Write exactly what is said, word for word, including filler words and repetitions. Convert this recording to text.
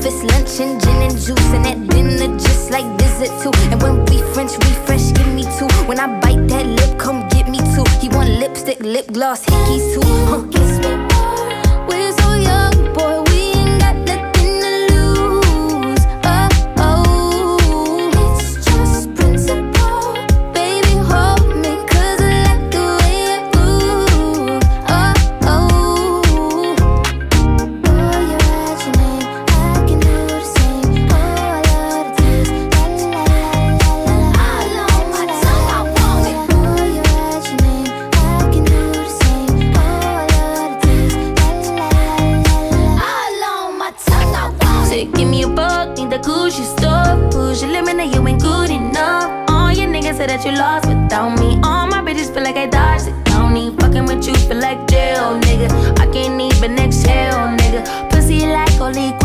breakfast, lunch, and gin and juice. And at dinner, just like dessert too. And when we French refresh, give me two. When I bite that lip, come get me two. He want lipstick, lip gloss, hickeys too. Huh, kiss me more. We're so young, boy, we ain't got nothing to lose. Oh, oh, it's just principle. Baby, hold me, cause I like the way it moves. Oh, oh, oh, you write your name, I can do the same. Oh, I love the taste, la la la la la. All on my tongue, I want it. Oh, you write your name, I can do the same. Oh, I love the taste, la la la la la. All on my tongue, I want it. Say, give me a buck, need the Gucci stuff. Push your limit, now you ain't good enough. All your niggas say that you lost without me. All my bitches feel like I dodged the county. Fucking with you feel like jail, nigga. I can't even exhale, nigga. Pussy like holy